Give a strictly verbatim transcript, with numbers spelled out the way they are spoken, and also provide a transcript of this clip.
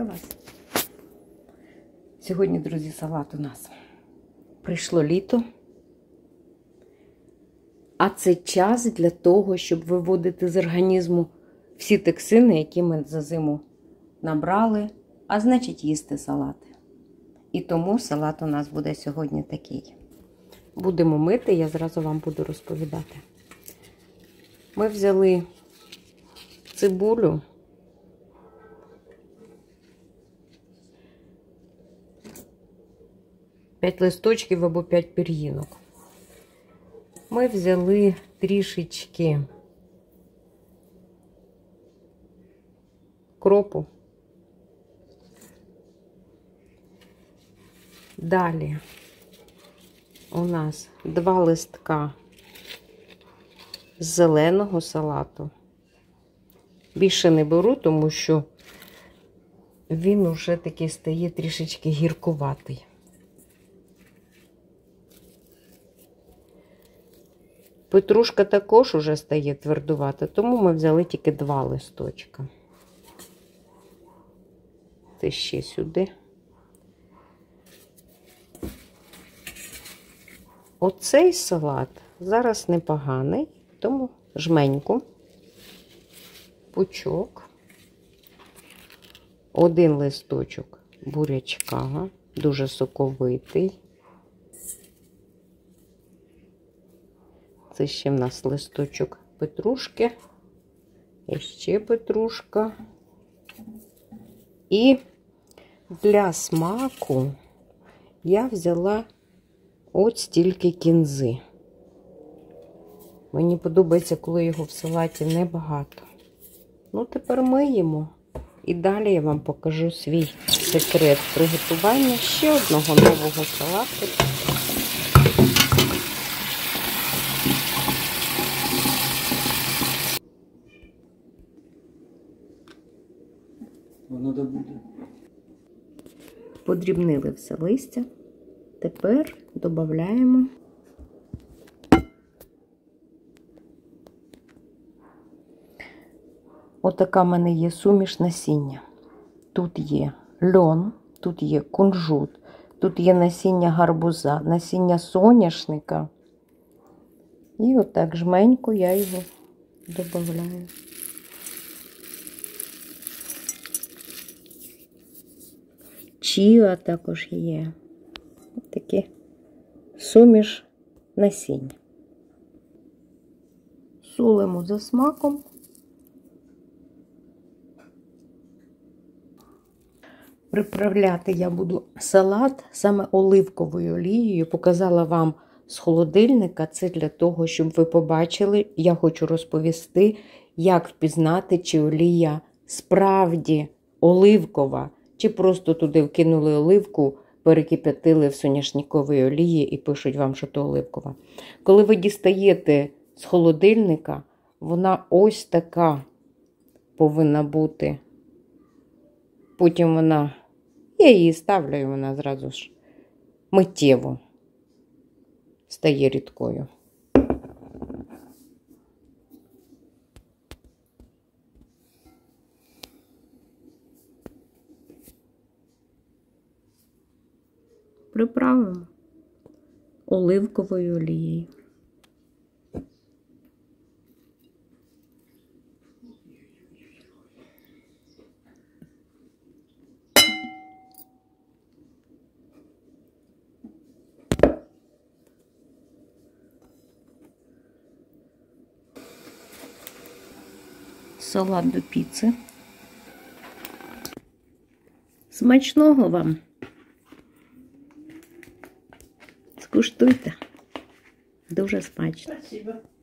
Вітаю вас! Сьогодні, друзі, салат у нас. Прийшло літо, а це час для того, щоб виводити з організму всі токсини, які ми за зиму набрали, а значить їсти салати. І тому салат у нас буде сьогодні такий. Будемо мити, я зразу вам буду розповідати. Ми взяли цибулю, п'ять листочків або п'ять пір'їнок. Ми взяли трішечки кропу. Далі у нас два листка зеленого салату. Більше не беру, тому що він уже такий стає трішечки гіркуватий. Петрушка також уже стає твердувата, тому ми взяли тільки два листочка. Це ще сюди. Оцей салат зараз непоганий, тому жменьку, пучок, один листочок бурячка, дуже соковитий. Це ще в нас листочок петрушки, і ще петрушка. І для смаку я взяла от стільки кінзи. Мені подобається, коли його в салаті небагато. Ну, тепер миємо. І далі я вам покажу свій секрет приготування ще одного нового салату. Подрібнили все листя. Тепер додаємо отака в мене є суміш насіння. Тут є льон, тут є кунжут, тут є насіння гарбуза, насіння соняшника. І отак жменько я його додаю. Чіа також є. Ось такі суміш насіння. Солимо за смаком. Приправляти я буду салат саме оливковою олією. Показала вам з холодильника. Це для того, щоб ви побачили. Я хочу розповісти, як впізнати, чи олія справді оливкова, чи просто туди вкинули оливку, перекип'ятили в соняшниковій олії і пишуть вам, що то оливкова. Коли ви дістаєте з холодильника, вона ось така повинна бути. Потім вона, я її ставлю, і вона зразу ж миттєво стає рідкою. Приправимо оливковою олією. Салат до піци. Смачного вам! Скуштуйте. Дуже смачно. Спасибо.